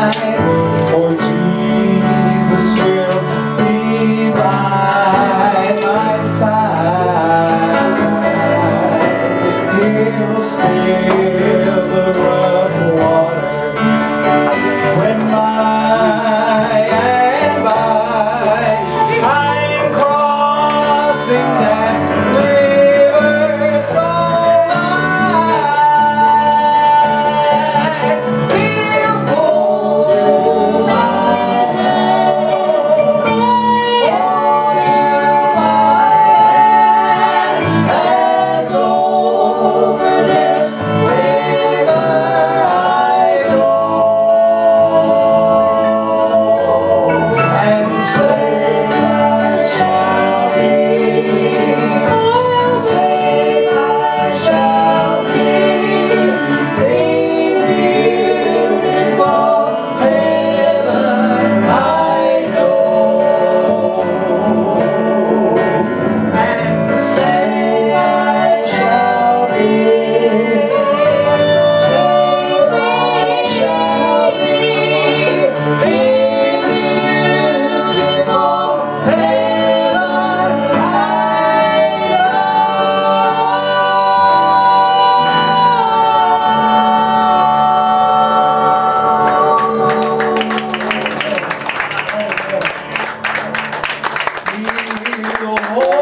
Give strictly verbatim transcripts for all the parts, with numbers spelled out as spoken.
for Jesus will be by my side. He'll still the rough water when by and by I'm crossing that river so wide. He'll hold to my hand, hold to my hand as over this river I go, and safe I shall be, safe I shall be, in beautiful heaven I know, and safe I shall be, safe I shall be, in beautiful heaven I He'll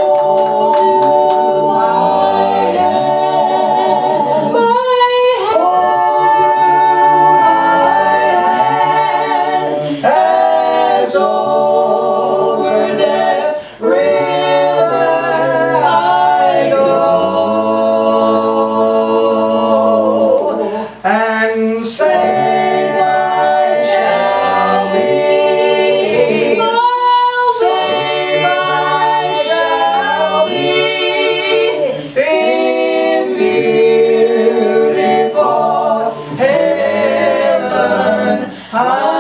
hold my hand, hold to my hand as over this river I go, and safe I shall be, safe I shall be, in beautiful heaven I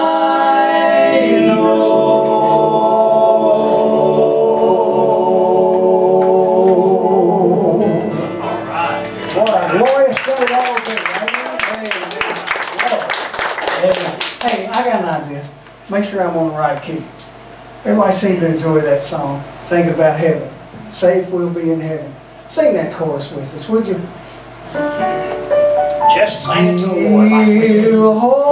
know. What a glorious day it all be. Amen. Amen. Hey, I got an idea. Make sure I'm on the right key. Everybody seemed to enjoy that song. Think about heaven. Safe we'll be in heaven. Sing that chorus with us, would you? Just sing it to the Lord like we do. He'll hold